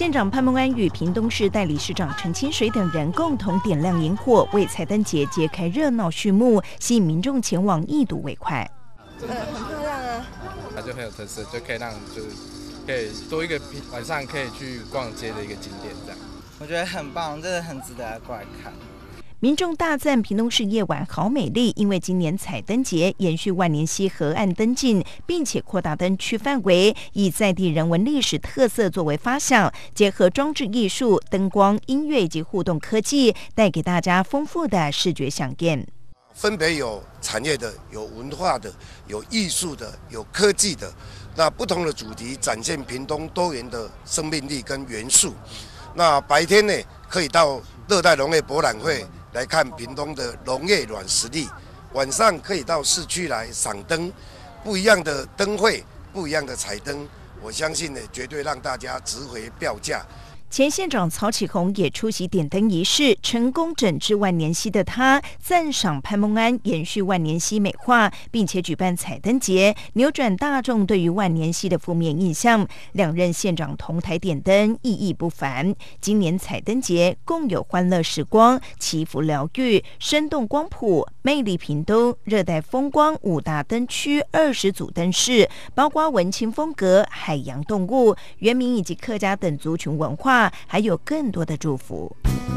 县长潘孟安与屏东市代理市长陈清水等人共同点亮萤火，为彩灯节揭开热闹序幕，吸引民众前往一睹为快。 很漂亮啊， 它就很有特色，就可以让可以多一个晚上可以去逛街的一个景点，这样我觉得很棒，真的很值得过来看。 民众大赞屏东市夜晚好美丽，因为今年彩灯节延续万年溪河岸灯径，并且扩大灯区范围，以在地人文历史特色作为发想，结合装置艺术、灯光、音乐以及互动科技，带给大家丰富的视觉飨宴。 分别有产业的、有文化的、有艺术的、有科技的，那不同的主题展现屏东多元的生命力跟元素。那白天呢，可以到热带农业博览会来看屏东的农业软实力，晚上可以到市区来赏灯，不一样的灯会，不一样的彩灯，我相信呢，绝对让大家值回票价。 前县长曹启宏也出席点灯仪式，成功整治万年溪的他赞赏潘孟安延续万年溪美化，并且举办彩灯节，扭转大众对于万年溪的负面印象。两任县长同台点灯，意义不凡。今年彩灯节共有欢乐时光、祈福疗愈、生动光谱、魅力屏东、热带风光5大灯区20组灯饰，包括文青风格、海洋动物、原民以及客家等族群文化。还有更多的祝福。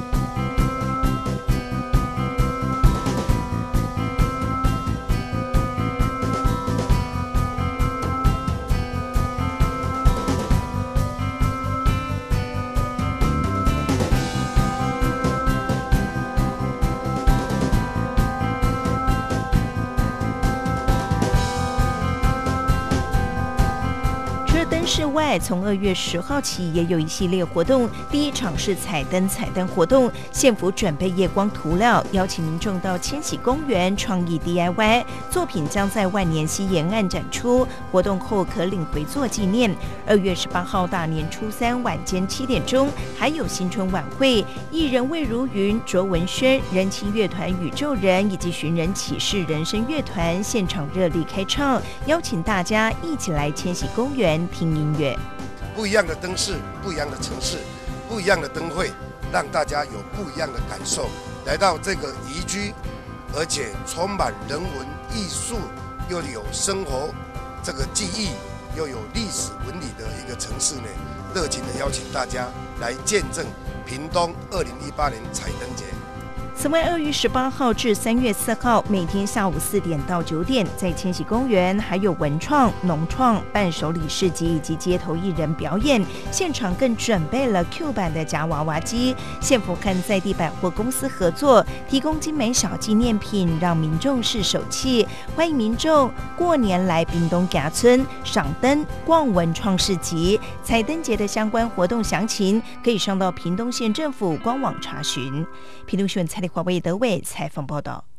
室外从2月10号起也有一系列活动，第一场是彩灯活动，县府准备夜光涂料，邀请民众到千禧公园创意 DIY 作品，将在万年溪沿岸展出，活动后可领回做纪念。2月18号大年初3晚间7点钟还有新春晚会，艺人魏如云、卓文萱、人气乐团宇宙人以及寻人启事人声乐团现场热力开唱，邀请大家一起来千禧公园听音乐。 不一样的灯饰，不一样的城市，不一样的灯会，让大家有不一样的感受。来到这个宜居，而且充满人文艺术，又有生活这个记忆，又有历史纹理的一个城市呢，热情的邀请大家来见证屏东2018年彩灯节。 此外，2月18号至3月4号，每天下午4点到9点，在千禧公园还有文创、农创、伴手礼市集以及街头艺人表演，现场更准备了 Q 版的夹娃娃机。县府和在地百货公司合作，提供精美小纪念品，让民众试手气。欢迎民众过年来屏东甲村赏灯、逛文创市集。彩灯节的相关活动详情，可以上到屏东县政府官网查询。屏东县蔡立华为德伟采访报道。